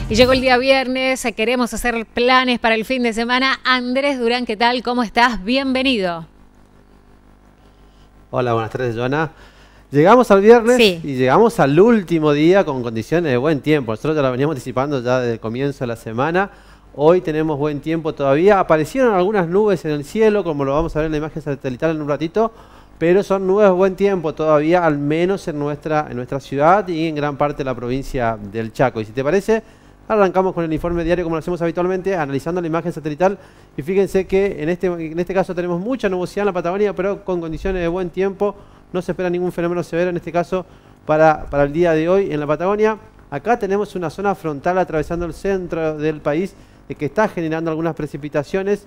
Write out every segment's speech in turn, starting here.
Y llegó el día viernes, queremos hacer planes para el fin de semana. Andrés Durán, ¿qué tal? ¿Cómo estás? Bienvenido. Hola, buenas tardes, Joana. Llegamos al viernes y llegamos al último día con condiciones de buen tiempo. Nosotros ya lo veníamos anticipando ya desde el comienzo de la semana. Hoy tenemos buen tiempo todavía. Aparecieron algunas nubes en el cielo, como lo vamos a ver en la imagen satelital en un ratito, pero son nubes de buen tiempo todavía, al menos en nuestra ciudad y en gran parte de la provincia del Chaco. Y si te parece, arrancamos con el informe diario como lo hacemos habitualmente, analizando la imagen satelital. Y fíjense que en este caso tenemos mucha nubosidad en la Patagonia, pero con condiciones de buen tiempo. No se espera ningún fenómeno severo en este caso para el día de hoy en la Patagonia. Acá tenemos una zona frontal atravesando el centro del país que está generando algunas precipitaciones,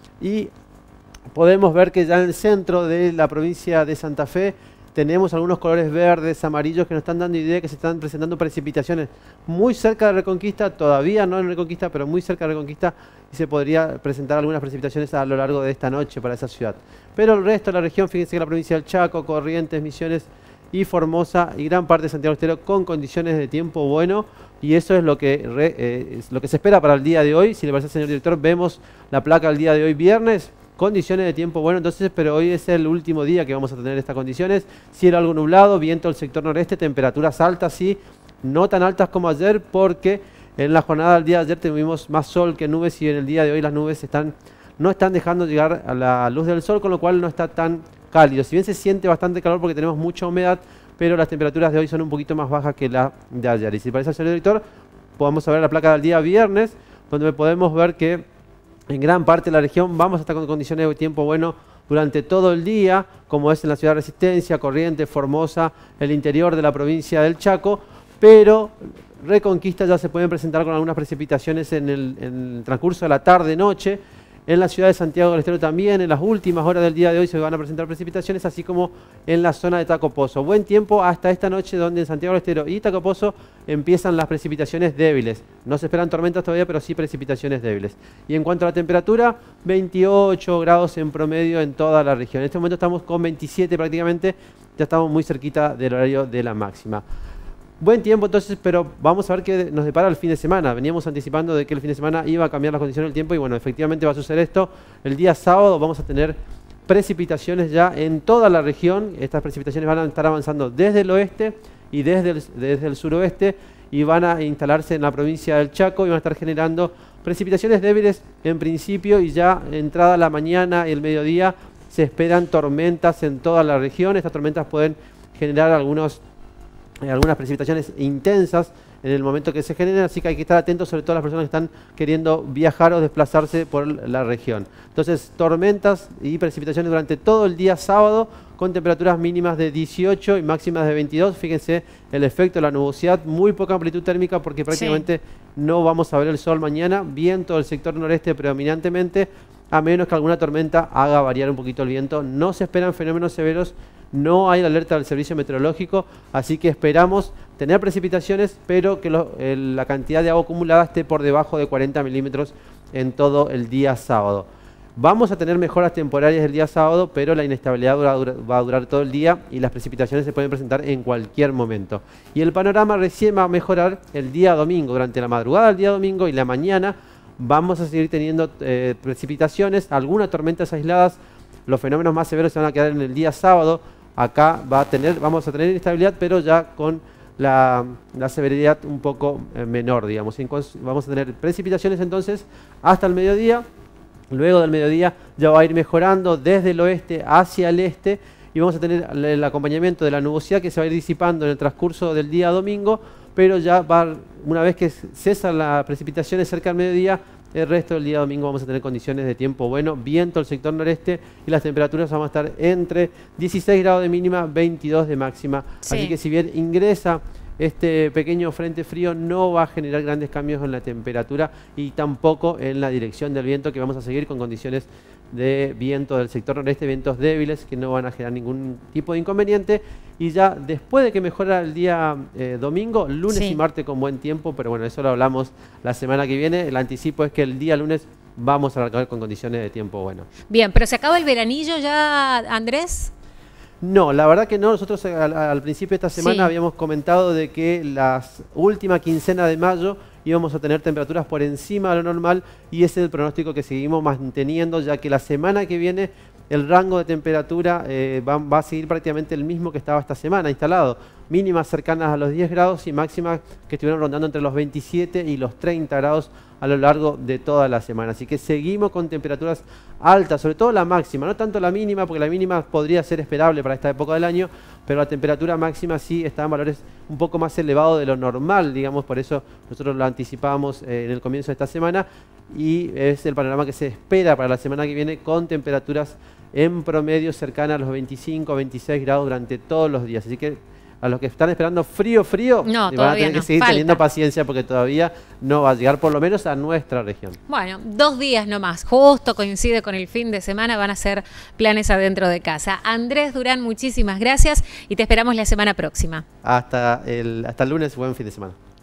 y podemos ver que ya en el centro de la provincia de Santa Fe tenemos algunos colores verdes, amarillos, que nos están dando idea de que se están presentando precipitaciones muy cerca de Reconquista, todavía no en Reconquista, pero muy cerca de Reconquista, y se podría presentar algunas precipitaciones a lo largo de esta noche para esa ciudad. Pero el resto de la región, fíjense que la provincia del Chaco, Corrientes, Misiones y Formosa y gran parte de Santiago del Estero con condiciones de tiempo bueno, y eso es lo que se espera para el día de hoy. Si le parece, señor director, vemos la placa del día de hoy, viernes. Condiciones de tiempo bueno, entonces, pero hoy es el último día que vamos a tener estas condiciones. Cielo algo nublado, viento del sector noreste, temperaturas altas, sí, no tan altas como ayer, porque en la jornada del día de ayer tuvimos más sol que nubes, y en el día de hoy las nubes no están dejando llegar a la luz del sol, con lo cual no está tan cálido. Si bien se siente bastante calor porque tenemos mucha humedad, pero las temperaturas de hoy son un poquito más bajas que la de ayer. Y si parece, señor director, podemos ver la placa del día viernes, donde podemos ver que en gran parte de la región vamos a estar con condiciones de tiempo bueno durante todo el día, como es en la ciudad de Resistencia, Corrientes, Formosa, el interior de la provincia del Chaco, pero Reconquista ya se pueden presentar con algunas precipitaciones en el transcurso de la tarde-noche. En la ciudad de Santiago del Estero también, en las últimas horas del día de hoy se van a presentar precipitaciones, así como en la zona de Tacopozo. Buen tiempo hasta esta noche, donde en Santiago del Estero y Tacopozo empiezan las precipitaciones débiles. No se esperan tormentas todavía, pero sí precipitaciones débiles. Y en cuanto a la temperatura, 28 grados en promedio en toda la región. En este momento estamos con 27 prácticamente, ya estamos muy cerquita del horario de la máxima. Buen tiempo entonces, pero vamos a ver qué nos depara el fin de semana. Veníamos anticipando de que el fin de semana iba a cambiar las condiciones del tiempo, y bueno, efectivamente va a suceder esto. El día sábado vamos a tener precipitaciones ya en toda la región. Estas precipitaciones van a estar avanzando desde el oeste y desde el suroeste, y van a instalarse en la provincia del Chaco y van a estar generando precipitaciones débiles en principio, y ya entrada la mañana y el mediodía se esperan tormentas en toda la región. Estas tormentas pueden generar algunas precipitaciones intensas en el momento que se generen, así que hay que estar atentos, sobre todo las personas que están queriendo viajar o desplazarse por la región. Entonces, tormentas y precipitaciones durante todo el día sábado, con temperaturas mínimas de 18 y máximas de 22. Fíjense el efecto de la nubosidad, muy poca amplitud térmica porque prácticamente no vamos a ver el sol mañana. Viento del sector noreste predominantemente, a menos que alguna tormenta haga variar un poquito el viento. No se esperan fenómenos severos, no hay alerta del servicio meteorológico, así que esperamos tener precipitaciones, pero que la cantidad de agua acumulada esté por debajo de 40 milímetros en todo el día sábado. Vamos a tener mejoras temporarias el día sábado, pero la inestabilidad va a durar todo el día y las precipitaciones se pueden presentar en cualquier momento. Y el panorama recién va a mejorar el día domingo. Durante la madrugada del día domingo y la mañana vamos a seguir teniendo precipitaciones, algunas tormentas aisladas. Los fenómenos más severos se van a quedar en el día sábado. Acá vamos a tener inestabilidad, pero ya con la severidad un poco menor, digamos. Vamos a tener precipitaciones entonces hasta el mediodía. Luego del mediodía ya va a ir mejorando desde el oeste hacia el este, y vamos a tener el acompañamiento de la nubosidad que se va a ir disipando en el transcurso del día domingo, pero ya una vez que cesan las precipitaciones cerca del mediodía, el resto del día domingo vamos a tener condiciones de tiempo bueno, viento del sector noreste, y las temperaturas van a estar entre 16 grados de mínima, 22 de máxima. Así que si bien ingresa este pequeño frente frío, no va a generar grandes cambios en la temperatura y tampoco en la dirección del viento, que vamos a seguir con condiciones de viento del sector noreste, vientos débiles que no van a generar ningún tipo de inconveniente. Y ya después de que mejora el día domingo, lunes y martes con buen tiempo, pero bueno, eso lo hablamos la semana que viene. El anticipo es que el día lunes vamos a arrancar con condiciones de tiempo bueno. Bien, pero ¿se acaba el veranillo ya, Andrés? No, la verdad que no. Nosotros al principio de esta semana habíamos comentado de que la última quincena de mayo íbamos a tener temperaturas por encima de lo normal y ese es el pronóstico que seguimos manteniendo, ya que la semana que viene el rango de temperatura va a seguir prácticamente el mismo que estaba esta semana instalado. Mínimas cercanas a los 10 grados y máximas que estuvieron rondando entre los 27 y los 30 grados a lo largo de toda la semana. Así que seguimos con temperaturas altas, sobre todo la máxima, no tanto la mínima, porque la mínima podría ser esperable para esta época del año, pero la temperatura máxima sí está en valores un poco más elevados de lo normal, digamos, por eso nosotros lo anticipábamos en el comienzo de esta semana y es el panorama que se espera para la semana que viene con temperaturas en promedio cercanas a los 25 o 26 grados durante todos los días. Así que a los que están esperando frío, no, van a tener que seguir teniendo paciencia porque todavía no va a llegar por lo menos a nuestra región. Bueno, 2 días nomás, justo coincide con el fin de semana, van a ser planes adentro de casa. Andrés Durán, muchísimas gracias y te esperamos la semana próxima. Hasta el lunes, buen fin de semana.